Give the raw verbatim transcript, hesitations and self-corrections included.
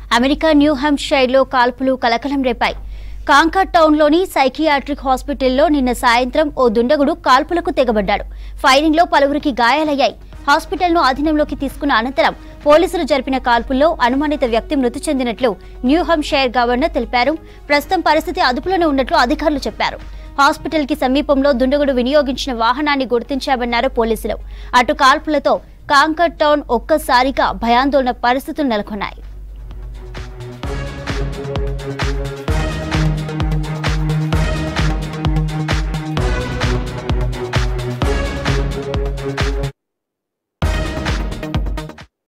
America new హాంప్షైర్లో కాల్పులు కలకలం రేపాయి. Canker టౌన్లోని psychiatric హాస్పిటల్లో నిన్న సాయంత్రం ఓ దుండగుడు కాల్పులకు తెగబడ్డాడు. ఫైరింగ్లో పలువురికి గాయాలయ్యాయి. హాస్పిటల్ను ఆధీనంలోకి తీసుకున్న అనంతరం పోలీసులు జరిపిన కాల్పుల్లో అనుమానిత వ్యక్తి మృతి చెందినట్లు న్యూ హాంప్షైర్ గవర్నర్ తెలిపారు. ప్రస్తుతం పరిస్థితి అదుపులోనే ఉన్నట్లు అధికారులు చెప్పారు. హాస్పిటల్ కి సమీపంలో దుండగుడు వినియోగించిన వాహనాన్ని గుర్తించామన్నారు పోలీసులు. అటు కాల్పులతో కాంకర్ టౌన్ ఒక్కసారిగా భయాందోళన పరిస్థితులు నెలకొన్నాయి.